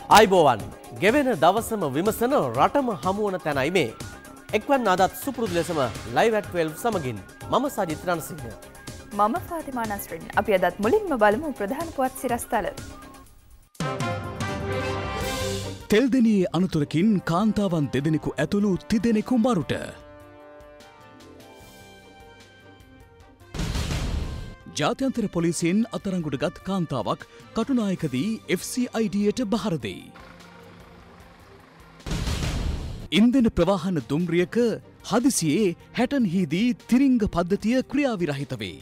ආයිබෝවන් ගෙවෙන දවසම විමසන රටම හමුවන තැනයි මේ. එක්වන් අදත් සුපුරුදු ලෙසම ලයිව් ඇට් 12 සමගින් මම සජිත් රණසිංහ. මම ෆාතිමා නස්රින්. අපි අදත් මුලින්ම බලමු ප්‍රධාන පුවත් සිරස්තල. තෙල්දෙනියේ අනතුරකින් කාන්තාවන් දෙදෙනෙකු ඇතුළු තිදෙනෙකු මරුට. ජාත්‍යන්තර පොලිසියෙන් අත්අඩංගුවටගත් කාන්තාවක් කටුනායකදී FCIDට බහර දෙයි. ඉන්ධන ප්‍රවාහන දුම්රියක හදිසියේ හැටන්හිදී තිරිංග පද්ධතිය ක්‍රියාවිරහිත වේ.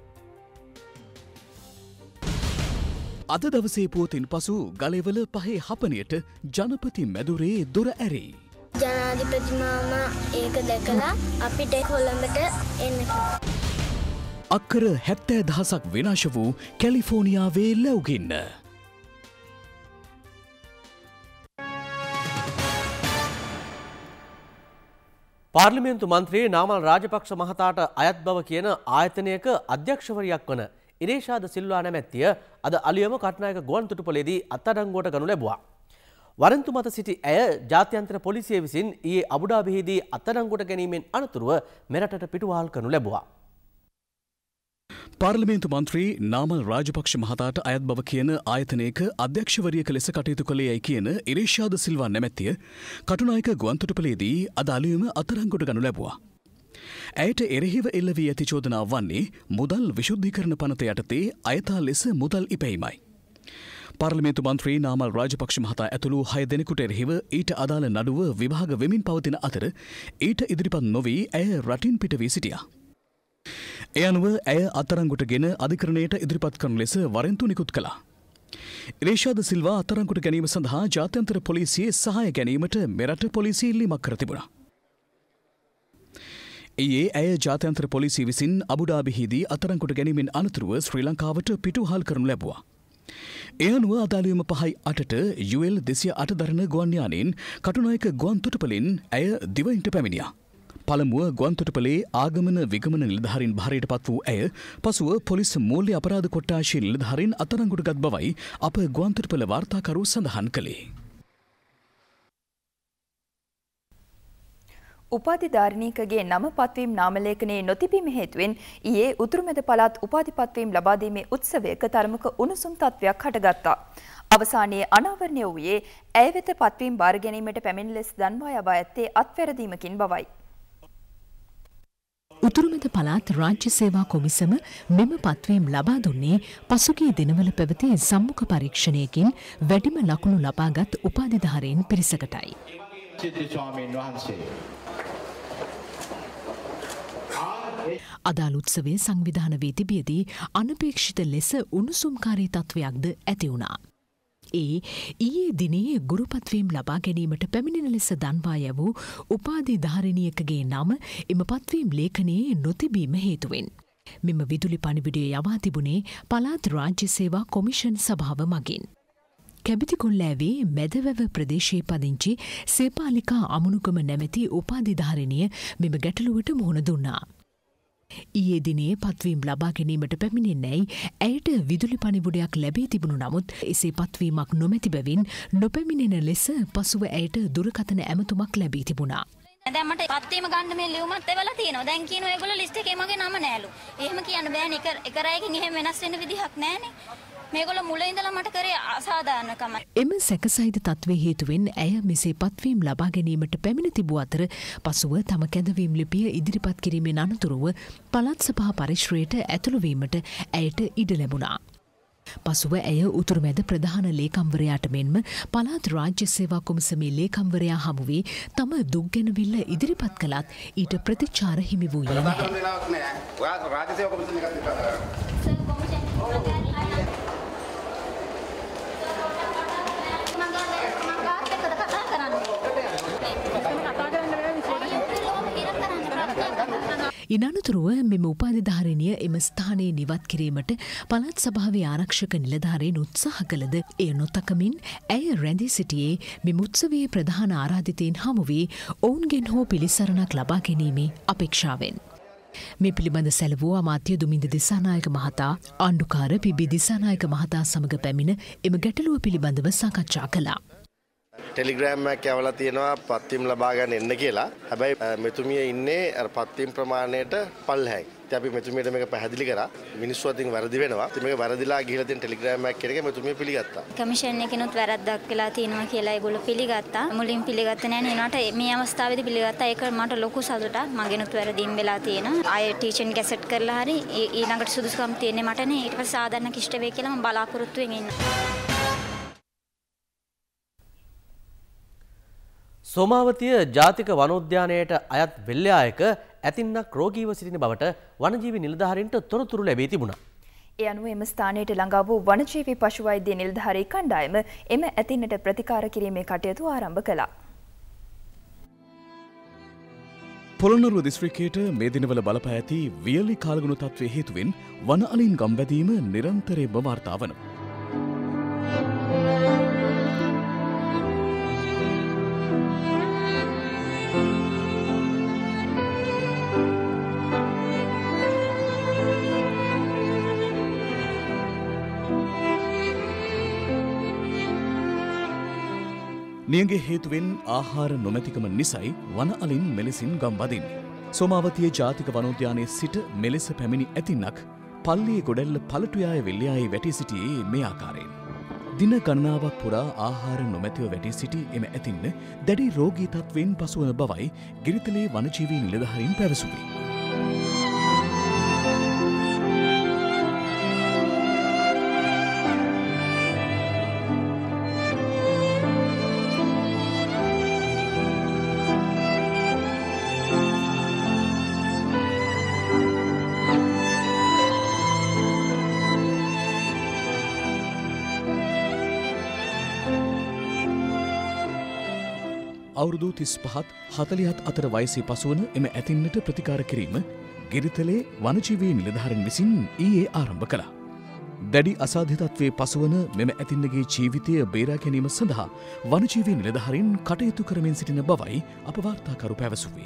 අද දවසේ පුවතින් පසු ගලෙවල පහේ හපනයට ජනපති මැදුරේ දොර ඇරේ. ජනාධිපතිමාම ඒක දැකලා අපිට කොළඹට එන්න අක්කර 70,000ක් විනාශ වූ කැලිෆෝනියාවේ ලැව්ගින්න. පාර්ලිමේන්තු මන්ත්‍රී නාමල් රාජපක්ෂ මහතාට අයත් බව කියන ආයතනයක අධ්‍යක්ෂවරියක් වන ඉරේෂාද සිල්වා නැමැත්තිය අද අලියම කටුනායක ගුවන්තොටුපළේදී අත්අඩංගුවට ගනු ලැබුවා. වරන්තු මත සිටි ඇය ජාත්‍යන්තර පොලිසිය විසින් ඊයේ අබුඩාබිහිදී අත්අඩංගුවට ගැනීමෙන් අනතුරුව මෙරටට පිටුවහල් කරනු ලැබුවා. පාර්ලිමේන්තු මන්ත්‍රී නාමල් රාජපක්ෂ මහතාට අයත් බව කියන ආයතනයක අධ්‍යක්ෂවරියක ලෙස කටයුතු කළේයයි කියන ඉරේෂාද සිල්වා නැමැත්තිය කටුනායක ගුවන්තොටුපළේදී අද අලුයම අත්අඩංගුවට ගනු ලැබුවා. ඇයට එරෙහිව එල්ල වී ඇති චෝදනාව වන්නේ මුදල් විශුද්ධීකරණ පනත යටතේ අයථා ලෙස මුදල් ඉපැයීමයි. පාර්ලිමේන්තු මන්ත්‍රී නාමල් රාජපක්ෂ මහතා ඇතුළු 6 දෙනෙකුට එරෙහිව ඊට අදාළ නඩුව විභාග වෙමින් පවතින අතර ඊට ඉදිරිපත් නොවී ඇය රටින් පිට වී සිටියා. එය අනුව ඇය අත්අඩංගුවටගෙන අධිකරණයට ඉදිරිපත් කරන ලෙස වරෙන්තු නිකුත් කළා. ඉරේෂාද සිල්වා අත්අඩංගුවට ගැනීම සඳහා ජාත්‍යන්තර පොලිසියේ සහාය ගැනීමට මෙරට පොලිසිය ඉල්ලීමක් කර තිබුණා. ඊයේ ඇය ජාත්‍යන්තර පොලිසිය විසින් අබුඩාබිහිදී අත්අඩංගුවට ගැනීමෙන් අනතුරුව ශ්‍රී ලංකාවට පිටුවහල් කරනු ලැබුවා. එය අනුව අදාළයම 5:08ට UL 208 දරන ගුවන් යානයෙන් කටුනායක ගුවන්තොටුපළෙන් ඇය දිවයිනට පැමිණියා. පළමුව ගුවන්තොටුපළේ ආගමන විගමන නිලධාරීන් භාරයට පත් වූ ඇය පසුව පොලිස් මූල්‍ය අපරාධ කොට්ටාශයේ නිලධාරීන් අත්අඩංගුවට ගත් බවයි අප ගුවන්තොටුපළ වාර්තාකරු සඳහන් කළේ. උපාධිධාරිණියකගේ නම පත්වීම් නාමලේඛනයේ නොතිබීම හේතුවෙන් ඊයේ උතුරුමැද පළාත් උපාධි පත්වීම් ලබා දීමේ උත්සවයක තරමක උණුසුම් තත්වයක් හටගත්තා. අවසානයේ අනාවරණය වූයේ ඇය වෙත පත්වීම් බාර ගැනීමට පැමිණි ලෙස දන්වා යවා ඇත්තේ අත්වැරදීමකින් බවයි. උතුරුමැද පළාත් රාජ්‍ය සේවා කොමිසම මෙම පත්වීම් ලබා දුන්නේ පසුගිය දිනවල පැවති සම්මුඛ පරීක්ෂණයකින් වැඩිම ලකුණු ලබාගත් උපාධිධාරීන් පිරිසකටයි. අදාළ උත්සවය සංවිධාන වී තිබියදී අනපේක්ෂිත ලෙස උණුසුම්කාරී තත්වයක්ද ඇති වුණා. ඊයේ දිනේ ගුරුපත්වීම් ලබා ගැනීමට පැමිණෙන ලෙස දන්වා යවූ උපාධිධාරිණියකගේ නම එම පත්වීම් ලේඛනයේ නොතිබීම හේතුවෙන්. මෙම විදුලි පණිවිඩය යවා තිබුණේ පළාත් රාජ්‍ය සේවා කොමිෂන් සභාව මගින්. කැබිතිකොල්ලෑවේ මැදවැව ප්‍රදේශයේ පදිංචි සේපාලිකා අමුණුකම නැමැති උපාධිධාරිණිය මෙම ගැටලුවට මුහුණ දුන්නා. ඊයේ දිනේ පත්වීම් ලබා ගැනීමට පැමිණෙන්නැයි ඇයට විදුලි පණිවුඩයක් ලැබී තිබුණු නමුත් එසේ පත්වීමක් නොමැති බැවින් නොපැමිණෙන ලෙස පසුව ඇයට දුරකථන ඇමතුමක් ලැබී තිබුණා. දැන් මට පත්වීම ගන්න මේ ලියුමත් එවලා තියෙනවා. දැන් කියනවා ඒගොල්ලෝ ලිස්ට් එකේ මගේ නම නෑලු. එහෙම කියන්න බෑනේ. එක රැයකින් එහෙම වෙනස් වෙන්න විදිහක් නෑනේ. මේගොල්ලෝ මුල ඉඳලා මට කරේ අසාධාරණකම. එම සැකසහිත තත්ත්වයේ හේතුවෙන් ඇය මෙසේ පත්වීම් ලබා ගැනීමට පැමිණ තිබූ අතර පසුව තම කැඳවීම් ලිපිය ඉදිරිපත් කිරීමෙන් අනතුරුව පළාත් සභා පරිශ්‍රයට ඇතුළු වීමට ඇයට ඉඩ ලැබුණා. පසුව ඇය උතුරුමැද ප්‍රධාන ලේකම්වරයාට මෙන්ම පළාත් රාජ්‍ය සේවා කොමිසමේ ලේකම්වරයා හමු වී තම දුක් ගැනවිල්ල ඉදිරිපත් කළත් ඊට ප්‍රතිචාර හිමි වූයේ නැහැ. ඉනතුරුව මෙම උපාධිධාරිණිය එම ස්ථානයේ නිවත් කිරීමට පළාත් සභාවේ ආරක්ෂක නිලධාරීන් උත්සාහ කළද එය නොතකමින් ඇය රැඳී සිටියේ මෙම උත්සවයේ ප්‍රධාන ආරාධිතයින් හමු වී ඔවුන්ගෙන් හෝ පිළිසරණක් ලබා ගැනීමේ අපේක්ෂාවෙන්. මේ පිළිබඳ සැලවූ අමාත්‍ය දුමින්ද දිසානායක මහතා ආණ්ඩුකාර පිබි දිසානායක මහතා සමග පැමිණ එම ගැටලුව පිළිබඳව සාකච්ඡා කළා. ටෙලිග්‍රෑම් එකක් යවලා තියෙනවා පත්වීම් ලබා ගන්න එන්න කියලා. හැබැයි මෙතුමිය ඉන්නේ අර පත්වීම් ප්‍රමාණයට පල්ලෙහායි. ඉතින් අපි මෙතුමියට මේක පැහැදිලි කරා. මිනිස්සු අතින් වැරදි වෙනවා. ඉතින් මේක වැරදිලා ගිහිලා තියෙන ටෙලිග්‍රෑම් එකක් කියන එක මෙතුමිය පිළිගත්තා. කමිෂන් එකනොත් වැරද්දක් වෙලා තියෙනවා කියලා ඒගොල්ලෝ පිළිගත්තා. මුලින් පිළිගත්තේ නැහැ නේ. ඒනට මේ අවස්ථාවේදී පිළිගත්තා. ඒක මට ලොකු සතුටක්. මගෙනුත් වැරදීම් වෙලා තියෙනවා. ආයෙ ටීචර්න් ගැසට් කරලා හරි ඊළඟට සුදුසුකම් තියෙන්නේ මටනේ. ඊට පස්සේ සාධාරණ කිෂ්ඨ වේ කියලා මම බලාපොරොත්තු වෙමින් ඉන්නවා. සෝමාවතිය ජාතික වනෝද්‍යානයට අයත් වෙල්යායක ඇතින්නක් රෝගීව සිටින බවට වනජීවි නිලධාරීන්ට තොරතුරු ලැබී තිබුණා. ඒ අනුව එම ස්ථානයට ළඟා වූ වනජීවි පශු වෛද්‍ය නිලධාරී කණ්ඩායම එම ඇතින්නට ප්‍රතිකාර කිරීමේ කටයුතු ආරම්භ කළා. පොළොන්නරුව දිස්ත්‍රික්කයට මේ දිනවල බලපා ඇති වියලි කාලගුණ තත්ත්වයේ හේතුවෙන් වන අලින් ගම්බැදීම නිරන්තරයෙන්ම වාර්තා වනවා. නියගේ හේතුවෙන් ආහාර නොමැතිකම නිසයි වන අලින් මෙලෙසින් ගම්බදින්නේ. සෝමාවතිය ජාතික වනෝද්‍යානයේ සිට මෙලෙස පැමිණි ඇතින්නක් පල්ලියේ ගොඩැල්ල පළටුයාය වෙල්යායේ වැටී සිටියේ මේ ආකාරයෙන්. දින ගණනාවක් පුරා ආහාර නොමැතිව වැටී සිටි එම ඇතින්න දැඩි රෝගී තත්ත්වයෙන් පසුවන බවයි ගිරිතලේ වනජීවී නිලධාරීන් පැවසුවේ. අවුරුදු 35-40 අතර වයසේ පසුවන එම ඇතින්නට ප්‍රතිකාර කිරීම ගිරිතලේ වනජීවී නිලධාරීන් විසින් ඊයේ ආරම්භ කළා. දැඩි අසාධ්‍යතත්වයේ පසුවන මෙම ඇතින්නගේ ජීවිතය බේරා ගැනීම සඳහා වනජීවී නිලධාරීන් කටයුතු කරමින් සිටින බවයි අප වාර්තාකරු පැවසුවේ.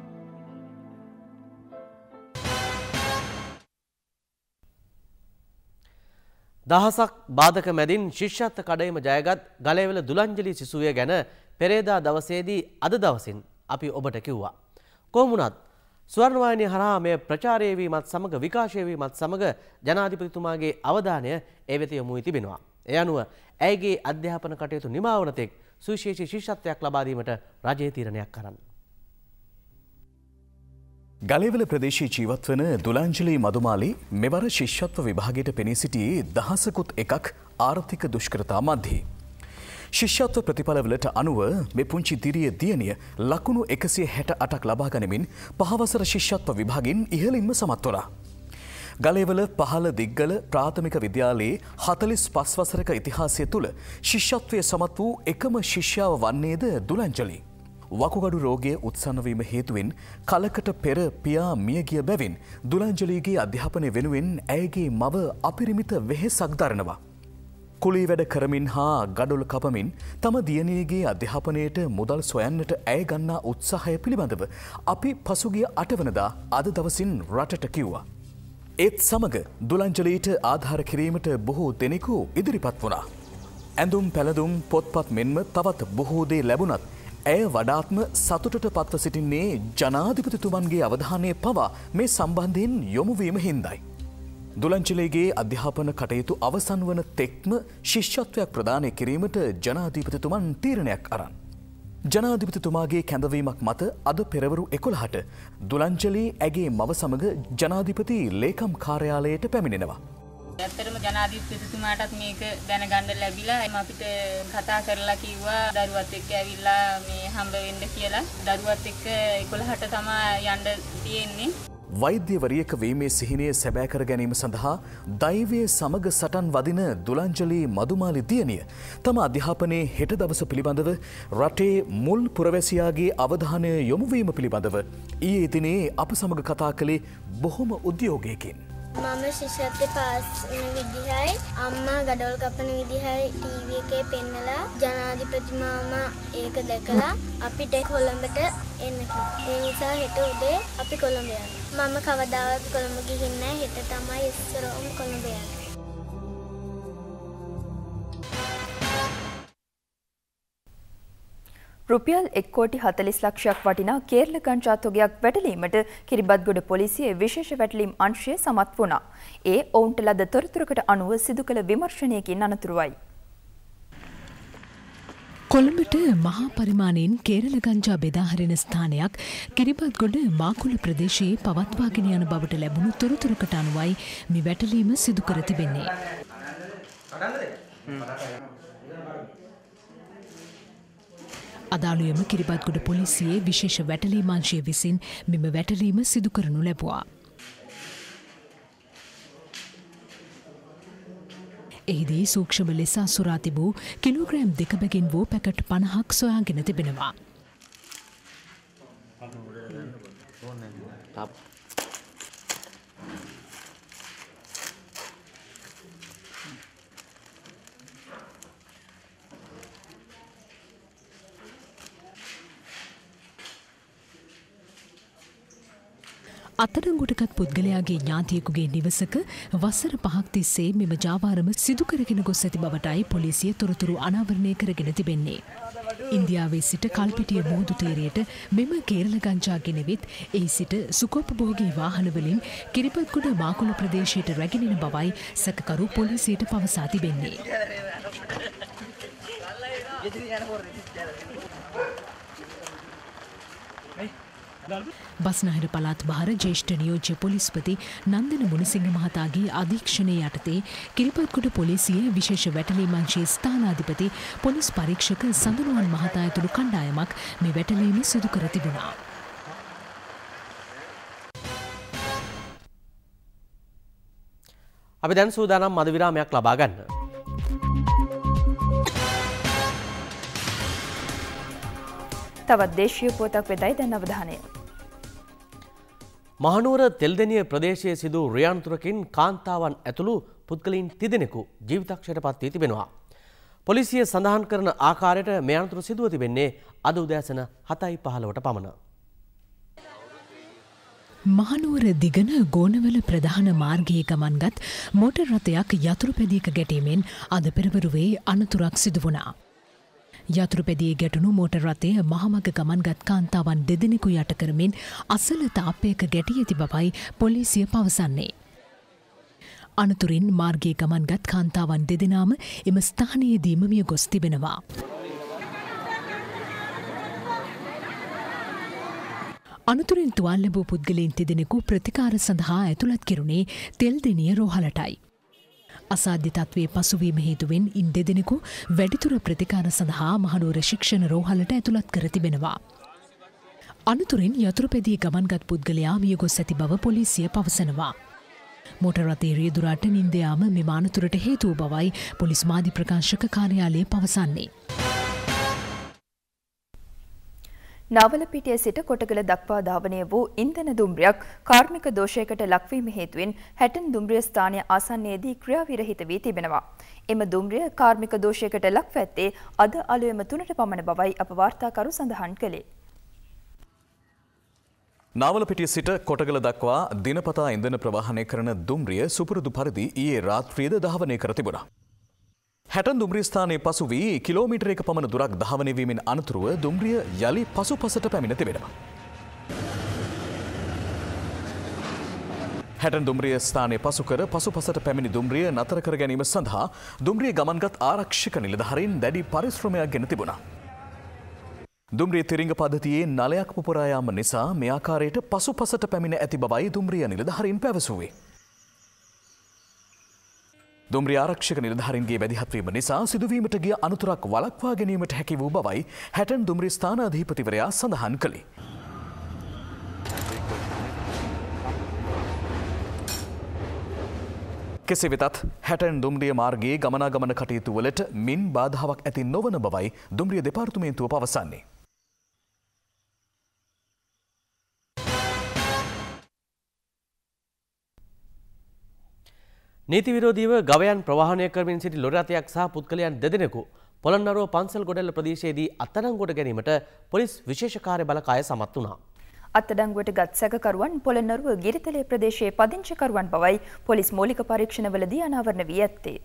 දහසක් බාධක මැදින් ශිෂ්‍යත්ව කඩයිම ජයගත් ගලේවල දුලංජලි සිසුවිය ගැන පෙරේදා දවසේදී අද දවසින් අපි ඔබට කිව්වා. කොහොම වුණත් ස්වර්ණවාහිනිය හරහා මේ ප්‍රචාරය වීමත් සමග විකාශය වීමත් සමග ජනාධිපතිතුමාගේ අවධානය ඒ වෙත යොමු වී තිබෙනවා. ඒ අනුව ඇයගේ අධ්‍යාපන කටයුතු නිමා වන තෙක් සුවිශේෂී ශිෂ්‍යත්වයක් ලබා දීමට රජය තීරණයක් කරන්න. ගලේවල ප්‍රදේශයේ ජීවත් වන දුලාංජලි මදුමාලි මෙවර ශිෂ්‍යත්ව විභාගයට පෙනී සිටියේ දහසකුත් එකක් ආර්ථික දුෂ්කරතා මැද්දේ. ශිෂ්‍යත්ව ප්‍රතිඵලවලට අනුව මේ පුංචි දිරිය දියණිය ලකුණු 168ක් ලබා ගනිමින් පහවසර ශිෂ්‍යත්ව විභාගයෙන් ඉහළින්ම සමත් වුණා. ගලේවල පහළ දිග්ගල ප්‍රාථමික විද්‍යාලයේ 45 වසරක ඉතිහාසය තුළ ශිෂ්‍යත්වයේ සමත් වූ එකම ශිෂ්‍යාව වන්නේද දුලංජලි. වකුගඩු රෝගය උත්සන්න වීම හේතුවෙන් කලකට පෙර පියා මියගිය බැවින් දුලංජලිගේ අධ්‍යාපනය වෙනුවෙන් ඇයගේ මව අපරිමිත වෙහෙසක් දරනවා. කුලී වැඩ කරමින් හා ගඩොල් කපමින් තම දියණියගේ අධ්‍යාපනයට මුදල් සොයන්නට ඇය ගන්නා උත්සාහය පිළිබඳව අපි පසුගිය 8 වනදා අද දවසින් රටට කිව්වා. ඒත් සමග දුලංජලීට ආධාර කිරීමට බොහෝ දෙනෙකු ඉදිරිපත් වුණා. ඇඳුම් පැළඳුම් පොත්පත් මෙන්ම තවත් බොහෝ දේ ලැබුණත් ඇය වඩාත්ම සතුටට පත්ව සිටින්නේ ජනාධිපතිතුමන්ගේ අවධානය පවා මේ සම්බන්ධයෙන් යොමුවීම හින්දායි. දුලංජලිගේ අධ්‍යාපන කටයුතු අවසන් වන තෙක්ම ශිෂ්‍යත්වයක් ප්‍රදානය කිරීමට ජනාධිපතිතුමන් තීරණයක් අරන්. ජනාධිපතිතුමාගේ කැඳවීමක් මත අද පෙරවරු 11ට දුලංජලි ඇගේ මව සමග ජනාධිපති ලේකම් කාර්යාලයට පැමිණෙනවා. ඇත්තටම ජනාධිපතිතුමාටත් මේක දැනගන්න ලැබිලා අපිට කතා කරලා කිව්වා දරුවත් එක්ක ඇවිල්ලා මේ හම්බ වෙන්න කියලා. දරුවත් එක්ක 11ට තමයි යන්න තියෙන්නේ. වෛද්‍යවරියක වීමේ සිහිනය සැබෑ කර ගැනීම සඳහා දෛවයේ සමග සටන් වදින දුලංජලි මදුමාලි දියණිය තම අධ්‍යාපනයේ හෙට දවස පිළිබඳව රටේ මුල් පුරවැසියාගේ අවධානය යොමු වීම පිළිබඳව ඊයේ දිනේ අප සමග කතා කළේ බොහොම උද්‍යෝගයකින්. මම ශිෂ්‍යත්වයේ පාස් වෙන විදිහයි අම්මා ගඩොල් කපන විදිහයි ටීවී එකේ පෙන්නලා ජනාධිපතිතුමාම ඒක දැකලා අපිට කොළඹට එන්න කිව්වා. ඒ නිසා හෙට උදේ අපි කොළඹ යනවා. මම කවදාවත් කොළඹ ගිහින් නැහැ. හෙට තමයි ඉස්සරවම කොළඹ යන්නේ. රුපියල් 1,40 ලක්ෂයක් වටිනා කේරළ ගංජා තොගයක් වැටලීමට කිරිබත්ගොඩ පොලිසිය විශේෂ වැටලීම් අංශය සමත් වුණා. ඒ ඔවුන්ට ලද තොරතුරකට අනුව සිදු කළ විමර්ශනයකින් අනතුරුවයි. කොළඹට මහා පරිමාණයෙන් කේරළ ගංජා බෙදාහරින ස්ථානයක් කිරිබත්ගොඩ මාකුල ප්‍රදේශයේ පවත්වාගෙන යන බවට ලැබුණු තොරතුරකට අනුවයි මේ වැටලීම සිදු කර තිබෙන්නේ. අදාළුවම කිරිබත්ගොඩ පොලිසියේ විශේෂ වැටලීම් අංශය විසින් මෙම වැටලීම සිදු කරනු ලැබුවා. එහිදී සූක්ෂම ලෙස අසුරා තිබූ කිලෝග්‍රෑම් 2 බැගින් වූ පැකට් 50ක් සොයාගෙන තිබෙනවා. අත්අඩංගුවටගත් පුද්ගලයාගේ ඥාතියෙකුගේ නිවසක වසර 5ක් තිස්සේ මෙම ජාවාරම සිදු කරගෙන ගොස් ඇති බවටයි පොලිසිය තොරතුරු අනාවරණය කරගෙන තිබෙන්නේ. ඉන්දියාවේ සිට කල්පිටිය මුහුදු තීරයට මෙම කේරළ ගංජා ගෙනවිත් එහි සිට සුඛෝපභෝගී වාහනවලින් කිරිබත්ගොඩ මාකුල ප්‍රදේශයට රැගෙන එන බවයි සැකකරු පොලිසියට පවසා තිබෙන්නේ. බස්නාහිර පළාත් බහර ජ්‍යෙෂ්ඨ නියෝජ්‍ය පොලිස්පති නන්දන මුණසිංහ මහතාගේ අධීක්ෂණය යටතේ කිරිබත්ගොඩ පොලිසියේ විශේෂ වැටලීම් අංශයේ ස්ථානාධිපති පොලිස් පරීක්ෂක සඳනුවන් මහතා ඇතුළු කණ්ඩායමක් මේ වැටලීම සිදු කර තිබුණා. අපි දැන් සූදානම් මද විරාමයක් ලබා ගන්න. තවත් දේශීය පුවතක් වෙතයි දැන් අවධානය. මහනුවර තෙල්දෙනිය ප්‍රදේශයේ සිදු රියන්තුරකින් කාන්තාවන් ඇතුළු පුද්ගලයින් 3 දෙනෙකු ජීවිතක්ෂයට පත් වී තිබෙනවා. පොලිසිය සඳහන් කරන ආකාරයට මේ අනතුර සිදුව තිබෙන්නේ අද උදෑසන 7:15ට පමණ. මහනුවර දිගන ගෝනවල ප්‍රධාන මාර්ගයේ ගමන්ගත් මෝටර් රථයක් යතුරුපැදියක ගැටීමෙන් අද පෙරවරුවේ අනතුරක් සිදු වුණා. යතුරුපැදියේ ගැටුණු මෝටර් රථය මහමග ගමන්ගත් කාන්තාවන් 2 දෙනෙකු යට කරමින් අසල තාපයක ගැටී ඇති බවයි පොලිසිය පවසන්නේ. අනතුරින් මාර්ගයේ ගමන්ගත් කාන්තාවන් 2 දෙනාම එම ස්ථානයේදීම මිය ගොස් තිබෙනවා. අනතුරින් තුවාල ලැබූ පුද්ගලයන් 3 දෙනෙකු ප්‍රතිකාර සඳහා ඇතුළත් කෙරුණේ තෙල්දෙනිය රෝහලටයි. අසාධ්‍ය තත්ත්වයේ පසුවීම හේතුවෙන් ඉන් 2 දෙනෙකු වැඩිදුර ප්‍රතිකාර සඳහා මහනුවර ශික්ෂණ රෝහලට ඇතුළත් කර තිබෙනවා. අනතුරින් යතුරුපැදියේ ගමන්ගත් පුද්ගලයා මිය ගොස් ඇති බව පොලිසිය පවසනවා. මෝටර් රථයේ රියදුරාට නින්ද යාම මෙම අනතුරට හේතු වූ බවයි පොලිස් මාධ්‍ය ප්‍රකාශක කාර්යාලය පවසන්නේ. නාවලපිටිය සිට කොටගල දක්වා ධාවනය වූ ඉන්ධන දුම්රියක් කාර්මික දෝෂයකට ලක්වීම හේතුවෙන් හැටන් දුම්රිය ස්ථානය ආසන්නයේදී ක්‍රියාවිරහිත වී තිබෙනවා. එම දුම්රිය කාර්මික දෝෂයකට ලක්ව ඇත්තේ අද අලුයම 3ට පමණ බවයි අප වාර්තාකරු සඳහන් කළේ. නාවලපිටිය සිට කොටගල දක්වා දිනපතා ඉන්ධන ප්‍රවාහනය කරන දුම්රිය සුපුරුදු පරිදි ඊයේ රාත්‍රියේද ධාවනය කර තිබුණා. හැටන් දුම්රිය ස්ථානයේ පසු වී කිලෝමීටරයක පමණ දුරක් ධාවනය වීමෙන් අනතුරුව දුම්රිය යලි පසුපසට පැමිණ තිබෙනවා. හැටන් දුම්රිය ස්ථානයේ පසු කර පසුපසට පැමිණි දුම්රිය නතර කර ගැනීම සඳහා දුම්රිය ගමන්ගත් ආරක්ෂක නිලධාරීන් දැඩි පරිශ්‍රමයක් ගෙන තිබුණා. දුම්රිය තිරිංග පද්ධතියේ නලයක් පුපුරා යාම නිසා මේ ආකාරයට පසුපසට පැමිණ ඇති බවයි දුම්රිය නිලධාරීන් පැවසුවේ. දුම්රිය ආරක්ෂක නිලධාරීන්ගේ වැදිහත්වීම නිසා සිදුවීමට ගිය අනතුරක් වළක්වා ගැනීමට හැකි වූ බවයි හැටන් දුම්රිය ස්ථානාධිපතිවරයා සඳහන් කළේ. කෙසේ වෙතත් හැටන් දුම්රිය මාර්ගයේ ගමනාගමන කටයුතු වලට මින් බාධාවක් ඇති නොවන බවයි දුම්රිය දෙපාර්තමේන්තුව පවසන්නේ. නීති විරෝධීව ගවයන් ප්‍රවාහනය කරමින් සිටි ලොරි රථයක් සහ පුද්ගලයන් 2 දෙනෙකු පොළොන්නරුව පන්සල් ගොඩැල්ල ප්‍රදේශයේදී අත්අඩංගුවට ගැනීමට පොලිස් විශේෂ කාර්ය බළකාය සමත් වුණා. අත්අඩංගුවට ගත් සැකකරුවන් පොළොන්නරුව ගිරිතලේ ප්‍රදේශයේ පදිංචිකරුවන් බවයි පොලිස් මූලික පරීක්ෂණවලදී අනාවරණ වී ඇත්තේ.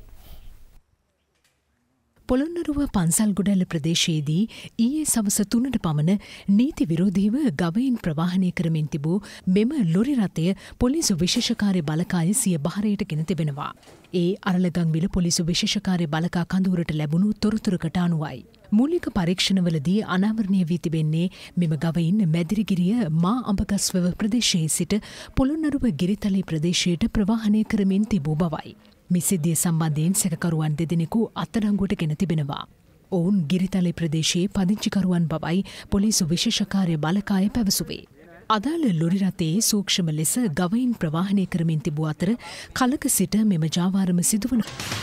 පොළොන්නරුව පන්සල් ගොඩැල්ල ප්‍රදේශයේදී ඊයේ සවස 3ට පමණ නීති විරෝධීව ගවයින් ප්‍රවාහනය කරමින් තිබූ මෙම ලොරි රථය පොලිස් විශේෂකාර්ය බළකාය සිය බහරයට ගෙන තිබෙනවා. ඒ අරලගංවිල පොලිස් විශේෂකාර්ය බළකා කඳවුරට ලැබුණු තොරතුරකට අනුවයි. මූලික පරීක්ෂණවලදී අනාවරණය වී තිබෙන්නේ මෙම ගවයින් මැදිරිගිරිය මා අඹගස්වව ප්‍රදේශයේ සිට පොළොන්නරුව ගිරිතලේ ප්‍රදේශයට ප්‍රවාහනය කරමින් තිබූ බවයි. මේ සිද්ධිය සම්බන්ධයෙන් සැකකරුවන් දෙදෙනෙකු අත්අඩංගුවට ගෙන තිබෙනවා. ඔවුන් ගිරිතලේ ප්‍රදේශයේ පදිංචිකරුවන් බවයි පොලිස් විශේෂකාර්ය බළකාය පැවසුවේ. අදාළ ලොරි රථයේ සූක්ෂම ලෙස ගවයින් ප්‍රවාහනය කරමින් තිබූ අතර කලක සිට මෙම ජාවාරම සිදුවන.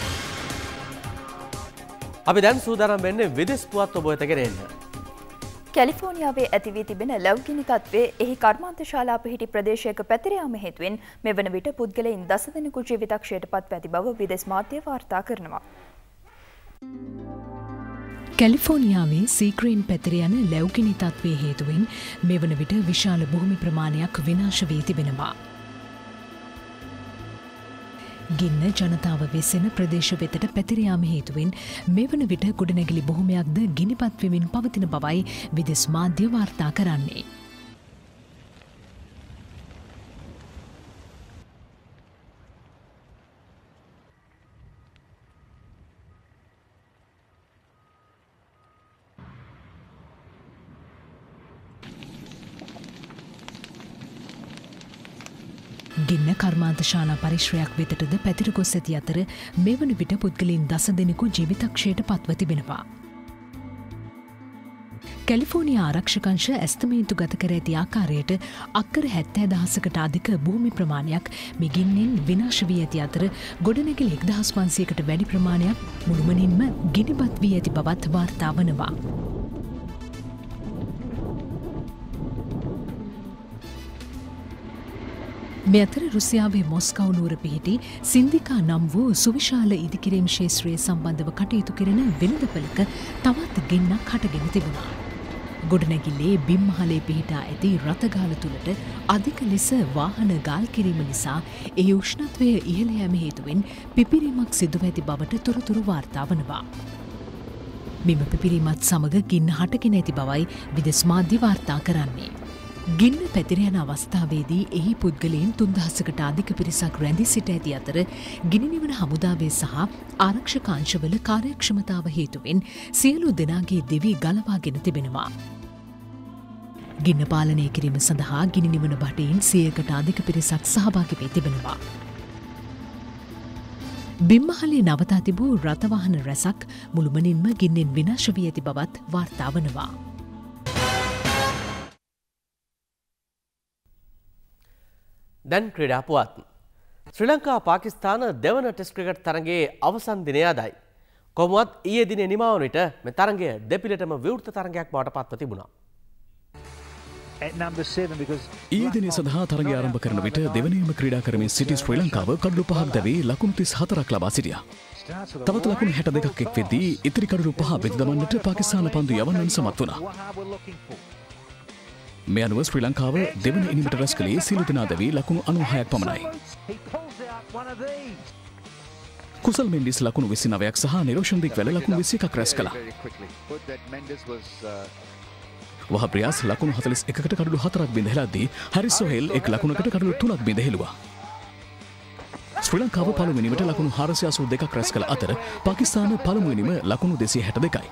අපි දැන් සූදානම් වෙන්නේ විදෙස් පුවත් ඔබ වෙත ගෙනෙන්න. කැලිෆෝනියාවේ ඇති වී තිබෙන ලැබ්ගිනි තත්ත්වයේ එහි කර්මාන්ත ශාලා පිහිටි ප්‍රදේශයක පැතිර යාම හේතුවෙන් මෙවන විට පුද්ගලයන් 10 දෙනෙකු ජීවිතක්ෂයට පත් ඇති බව විදෙස් මාධ්‍ය වාර්තා කරනවා. කැලිෆෝනියාවේ සීක්‍රීන් පැතිර යන ලැබ්ගිනි තත්ත්වයේ හේතුවෙන් මෙවන විට විශාල භූමි ප්‍රමාණයක් විනාශ වී තිබෙනවා. ගින්න ජනතාව වෙසෙන ප්‍රදේශ වෙතට පැතිර යාම හේතුවෙන් මෙවන විට ගොඩනැගිලි බොහොමයක්ද ගිනිපත් වෙමින් පවතින බවයි විදෙස් මාධ්‍ය වාර්තා කරන්නේ. ගින්න කර්මාන්ත ශාලා පරිශ්‍රයක් වෙතටද පැතිර ගොස් ඇති අතර මෙවන විට පුද්ගලයන් 10 දෙනෙකු ජීවිතක්ෂයට පත්ව තිබෙනවා. කැලිෆෝනියා ආරක්ෂකංශ ඇස්තමේන්තු ගත කර ඇති ආකාරයට අක්කර 70,000කට අධික භූමි ප්‍රමාණයක් මේ ගින්නෙන් විනාශ වී ඇති අතර ගොඩනැගිලි 1,500කට වැඩි ප්‍රමාණයක් මුළුමනින්ම ගිනිබත් වී ඇති බවත් වාර්තා වනවා. මේ අතර රුසියාවේ මොස්කව් නුවර පිහිටි සින්දිකා නම් වූ සුවිශාල ඉදිකිරීම් ක්ෂේත්‍රයේ සම්බන්ධව කටයුතු කරන වෙළඳපළක තවත් ගින්නක් හටගෙන තිබුණා. ගොඩනැගිල්ලේ බිම්මහලේ පිහිටා ඇති රථගාල තුළට අධික ලෙස වාහන ගාල් කිරීම නිසා ඒ උෂ්ණත්වය ඉහළ යෑම හේතුවෙන් පිපිරීමක් සිදුව ඇති බවට තොරතුරු වාර්තා වනවා. මෙම පිපිරීමත් සමග ගින්න හටගෙන ඇති බවයි විදෙස් මාධ්‍ය වාර්තා කරන්නේ. ගින්න පැතිර යන අවස්ථාවේදී එහි පුද්ගලයන් 3,000කට අධික පිරිසක් රැඳී සිට ඇති අතර ගිනි නිවන හමුදාවේ සහ ආරක්ෂක අංශවල කාර්යක්ෂමතාව හේතුවෙන් සියලු දෙනාගේ දිවි ගලවාගෙන තිබෙනවා. ගින්න පාලනය කිරීම සඳහා ගිනි නිවන බටයින් 100කට අධික පිරිසක් සහභාගී වී තිබෙනවා. බිම්මහලේ නවතා තිබූ රථවාහන රැසක් මුළුමනින්ම ගින්නෙන් විනාශ වී ඇති බවත් වාර්තා වනවා. දැන් ක්‍රීඩා පුවත්. ශ්‍රී ලංකා පාකිස්තාන දෙවන ටෙස්ට් ක්‍රිකට් තරගයේ අවසන් දිනය අදයි. කොහොමවත් ඊයේ දිනේ නිමා වන විට මේ තරගය දෙපිළටම විවෘත තරගයක් බවට පත්ව තිබුණා. ඊයේ දිනේ සඳහා තරගය ආරම්භ කරන විට දෙවනියම ක්‍රීඩා කරමින් සිටි ශ්‍රී ලංකාව කඩලු 5ක් දැවී ලකුණු 34ක් ලබා සිටියා. තවත් ලකුණු 62ක් එක් වෙද්දී ඉතිරි කඩලු 5 බෙද දමන්නට පාකිස්තාන පන්දු යවන්නන් සමත් වුණා. මේ අනුව ශ්‍රී ලංකාව දෙවන ඉනිමට රැස් කළේ සියලු දෙනා දැවී ලකුණු 96ක් පමණයි. කුසල් මෙන්ඩිස් ලකුණු 29ක් සහ නිරෝෂන් දික්වැල ලකුණු 21ක් රැස් කළා. වහබ් රියාස් ලකුණු 41කට කඩලු 4ක් බිඳ හැරිස් සොහෙල් එක් ලකුණකට කඩලු 3ක් බිඳ හෙළුවා. ශ්‍රී ලංකාව පළමුවෙනිමට ලකුණු 482ක් රැස් කළ අතර පාකිස්තාන පළමුවෙනිම ලකුණු 262යි.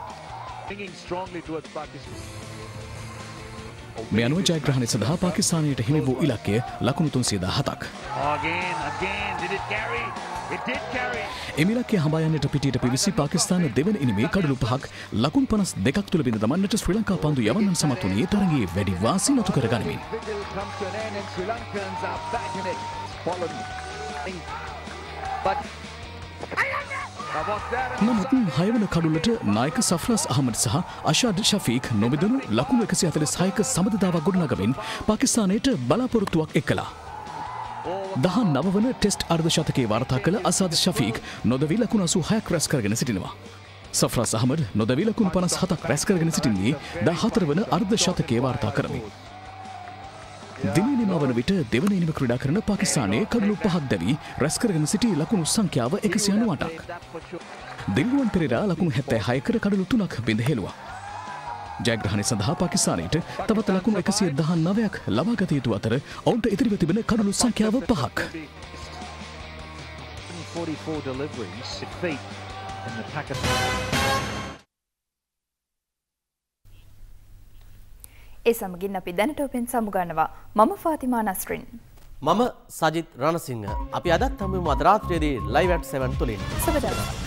මේ අනුව ජයග්‍රහණය සඳහා පාකිස්තානයට හිමි වූ ඉලක්කය ලකුණු 317ක්. එම ඉලක්කය හඹා යන්නට පිටියට පිවිසි පාකිස්තාන දෙවන ඉනිමේ කඩලු 5ක් ලකුණු 52ක් තුළ බිඳ දමන්නට ශ්‍රී ලංකා පන්දු යවන්නන් සමත් වුණේ තරගයේ වැඩි වාසි නතු කර ගනිමින්. නමුත් 6 වන කඩුලට නායක සෆ්රස් අහමඩ් සහ අෂාඩ් ෂෆීක් නොමිදනු ලකුණු 146ක සමදදාවක් ගොඩනගමින් පාකිස්තානයට බලාපොරොත්තුවක් එක්කලා. 19 වන ටෙස්ට් අර්ධ ශතකයේ වාර්තා කළ අසාද් ෂෆීක් නොදවී ලකුණු 86ක් රැස් කරගෙන සිටිනවා. සෆ්රාස් අහමඩ් නොදැවී ලකුණු 57ක් රැස් කරගෙන සිටින්නේ 14 වන අර්ධ ශතකයේ වාර්තා කරමි. දිනේ නිමවන විට දෙවන ඉනිම ක්‍රීඩා කරන පාකිස්තානයේ කඩලු 5ක් දැවී රැස් කරගෙන සිටි ලකුණු සංඛ්‍යාව 198ක්. දිල්රුවන් පෙරේරා ලකුණු 76කට කඩලු 3ක් බිඳ හෙළුවා. ජයග්‍රහණය සඳහා පාකිස්තානයට තවත් ලකුණු 119ක් ලබා ගත යුතු අතර ඔවුන්ට ඉතිරිව තිබෙන කඩලු සංඛ්‍යාව 5ක්. ඒ සමගින් අපි දැනට ඔබෙන් සමුගන්නවා. මම ෆාතිමා නස්රින්. මම සජිත් රණසිංහ. අපි අදත් හමුවෙමු අද රාත්‍රියේදී live at 7 තුලින්. සුබ දවසක්.